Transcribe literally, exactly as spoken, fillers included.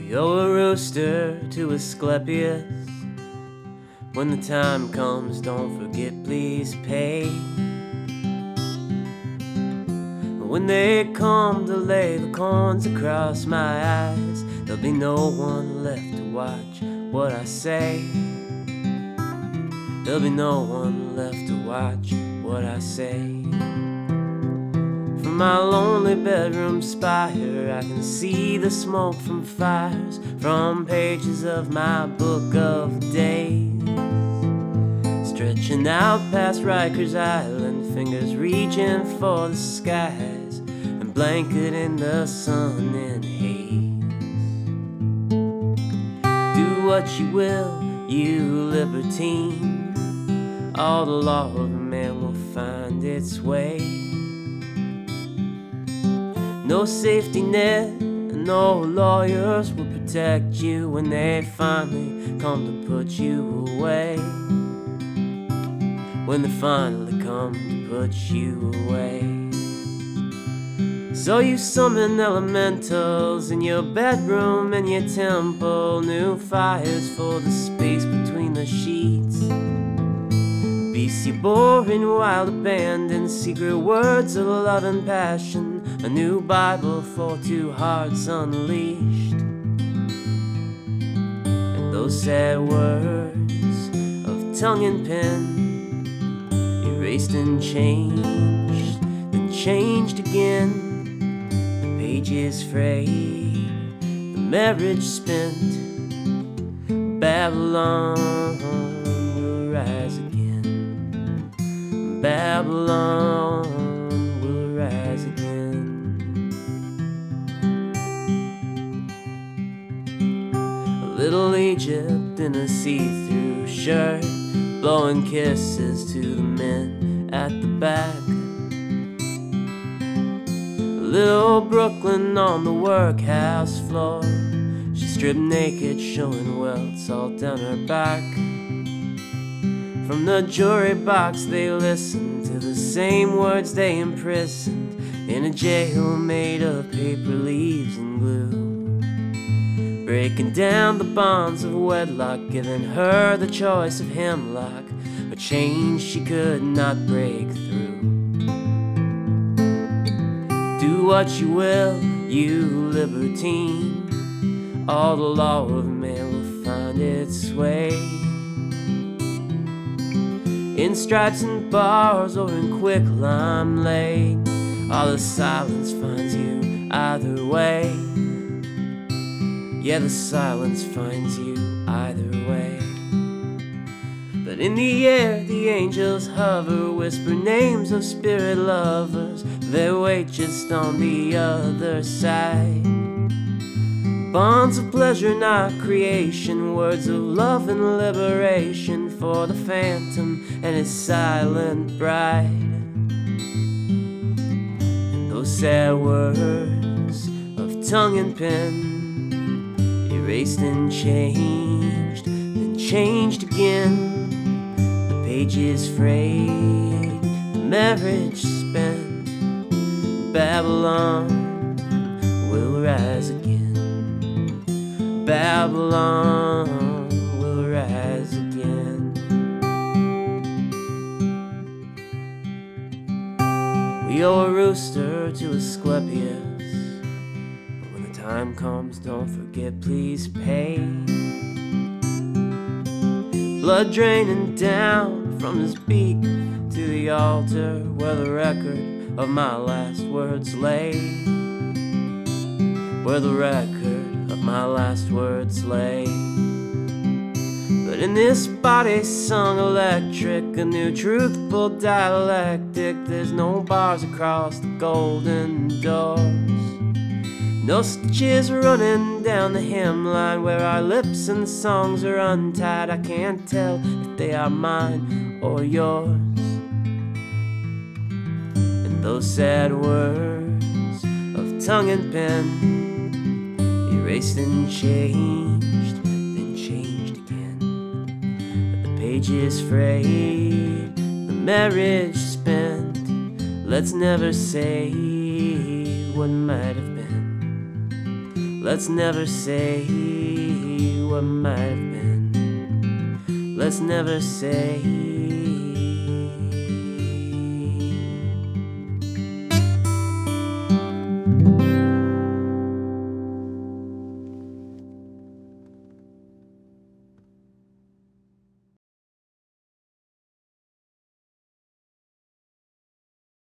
You're a rooster to Asclepius. When the time comes, don't forget, please pay. When they come to lay the corns across my eyes, there'll be no one left to watch what I say. There'll be no one left to watch what I say. From my lonely bedroom spire, I can see the smoke from fires from pages of my book of days, stretching out past Rikers Island, fingers reaching for the skies and blanketing the sun in haze. Do what you will, you libertine, all the law of man will find its way. No safety net and no lawyers will protect you when they finally come to put you away. When they finally come to put you away. So you summon elementals in your bedroom and your temple, new fires for the space between the sheets. Beasts you boring, wild, abandoned, secret words of love and passion, a new Bible for two hearts unleashed. And those sad words of tongue and pen, erased and changed, then changed again. The pages frayed, the marriage spent, Babylon will rise again. Babylon will rise again. A little Egypt in a see-through shirt, blowing kisses to the men at the back. A little Brooklyn on the workhouse floor, she stripped naked, showing welts all down her back. From the jury box they listened to the same words they imprisoned in a jail made of paper, leaves and glue, breaking down the bonds of wedlock, giving her the choice of hemlock, a change she could not break through. Do what you will, you libertine, all the law of man will find its way. In stripes and bars or in quicklime lane, all the silence finds you either way. Yeah, the silence finds you either way. But in the air the angels hover, whisper names of spirit lovers, they wait just on the other side. Bonds of pleasure, not creation, words of love and liberation for the phantom and his silent bride. And those sad words of tongue and pen, erased and changed, then changed again. The pages frayed, the marriage spent, Babylon will rise again. Babylon will rise again. We owe a rooster to Asclepius, but when the time comes, don't forget, please pay. Blood draining down from his beak to the altar where the record of my last words lay. Where the record of my last words lay. But in this body sung electric, a new truthful dialectic, there's no bars across the golden doors, no stitches running down the hemline where our lips and songs are untied. I can't tell if they are mine or yours. And those sad words of tongue and pen, erased and changed, then changed again. The pages frayed, the marriage spent. Let's never say what might have been. Let's never say what might have been. Let's never say